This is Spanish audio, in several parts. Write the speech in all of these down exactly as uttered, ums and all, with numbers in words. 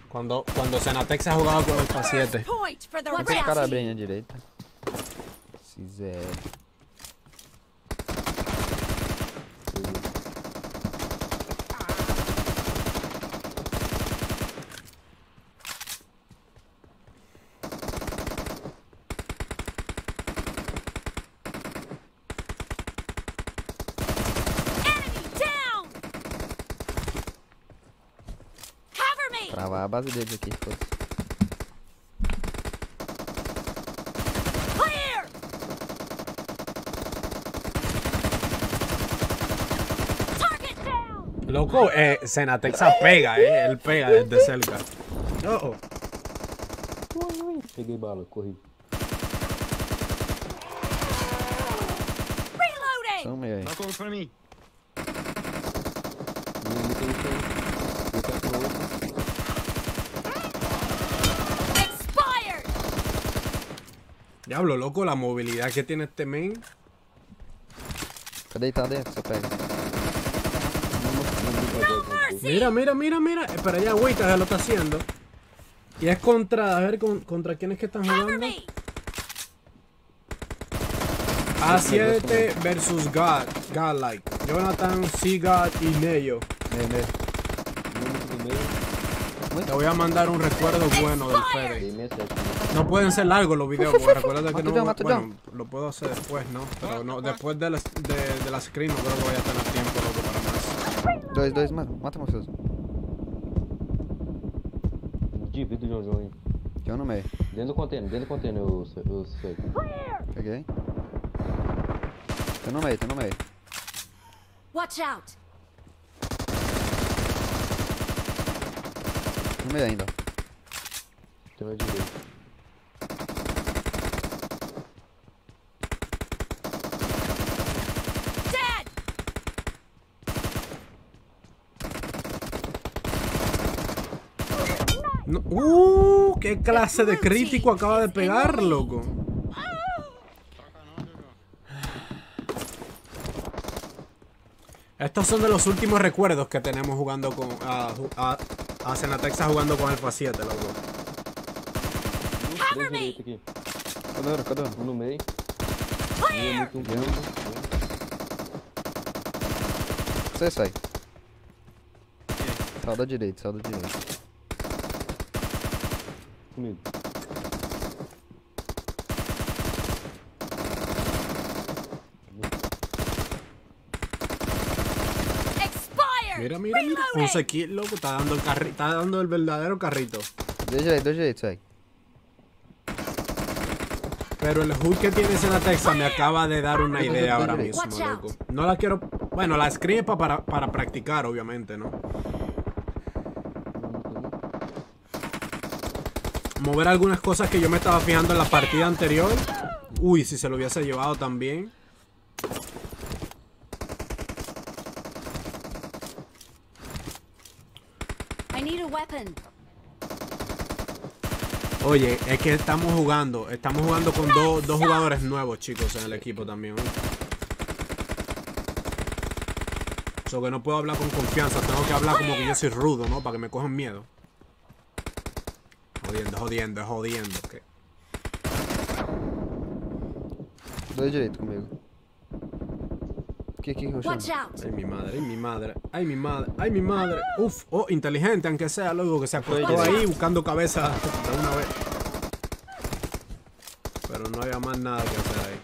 Quando, quando Senatex ha jugado con el Alpha siete. Tem um cara bem à direita. Se Zé. Travar a base deles aqui, foda-se. Loco, eh, Senatex pega, eh. Él pega desde cerca. Oh, oh. Peguei bala, corri. São meio aí. Tá correndo pra mim. Diablo, loco, la movilidad que tiene este main. Fica deitado dentro, você pega. Mira, mira, mira, mira. Espera, ya Agüita ya lo está haciendo. Y es contra, a ver, con, contra quién es que están jugando. A siete versus God, Godlike. Jonathan, Seagod y Neyo. Meio, meio. Te voy a mandar un recuerdo bueno del Fede. No pueden ser largos los videos, porque recuerda que no. Bueno, lo puedo hacer después, ¿no? Pero no, después de la, de, de la screen no creo que vaya a tener tiempo, loco, para más. Dois, dois, mano. Mata, Mafioso. Divide o João João aí. João no meio. Dentro do container, dentro do container, eu sei. Peguei. Tô no meio, tô no meio. Watch out. No meio ainda. Tem mais direito. No, uh, qué clase de crítico acaba de pegar, loco. Estos son de los últimos recuerdos que tenemos jugando con a, a, a Senatex jugando con Alpha siete, loco. Três direito aqui. Cadê? Cadê? Um no meio. Muito um Você sai. Saiu da direita, saiu da direita. Comigo. Mira, mira, mira. once kills, loco. Está dando el carri está dando el verdadero carrito. Dois direito, dois direito, sai. Pero el hood que tiene Senatex me acaba de dar una idea ahora mismo, loco. No la quiero. Bueno, la screen es para, para practicar, obviamente, ¿no? Mover algunas cosas que yo me estaba fijando en la partida anterior. Uy, si se lo hubiese llevado también. I need a weapon. Oye, es que estamos jugando. Estamos jugando con dos, dos jugadores nuevos, chicos, en el equipo también. So que no puedo hablar con confianza. Tengo que hablar como que yo soy rudo, ¿no? Para que me cojan miedo. Jodiendo, jodiendo, jodiendo. ¿Qué? Dois direito comigo. Aqui, aqui, Roxana. Ay, mi madre, ay, mi madre, ay, mi madre, ay, mi madre. Uf, oh, inteligente, aunque sea, luego que se acostó ahí buscando cabeza de una vez. Pero no había más nada que hacer ahí.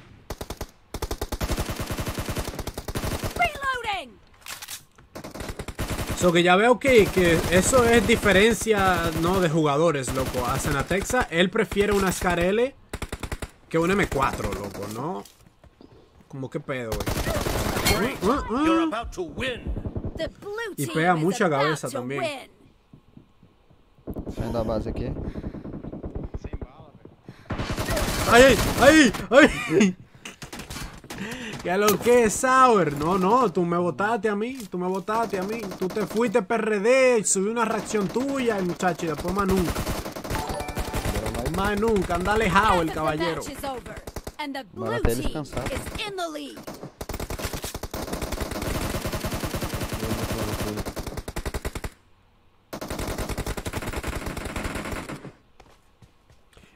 So que ya veo que, que eso es diferencia, no, de jugadores, loco. A Senatex, él prefiere una Scar L que un M cuatro, loco, ¿no? Como que pedo, güey. Uh, uh, uh. Y pega mucha cabeza también. Saindo da base aqui. ¡Ay, ay, ay! ay. ¿Qué lo que es, Sauer? No, no, tú me votaste a mí, tú me votaste a mí. Tú te fuiste P R D, subí una reacción tuya, muchacho, y después más nunca. Más nunca, anda alejado el caballero. Bora até ele descansar.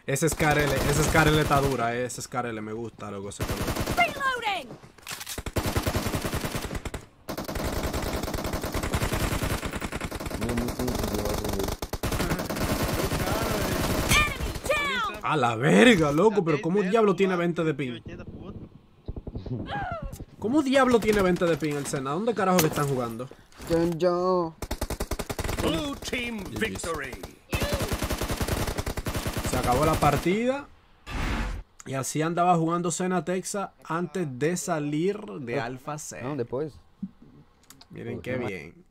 Ese Scarlet, ese Scarlet está dura, eh. Ese Scarlet me gusta, loco, ese color. Reloading! Não é muito útil, eu acho. Enemy down! A la verga, loco, pero ¿cómo diablo tiene veinte de ping? ¿Cómo diablo tiene veinte de ping el Senna? ¿Dónde carajo que están jugando? John John. Blue team victory. Se acabó la partida. Y así andaba jugando Senna Texas antes de salir de Alpha C. Não, depois. Miren qué bien.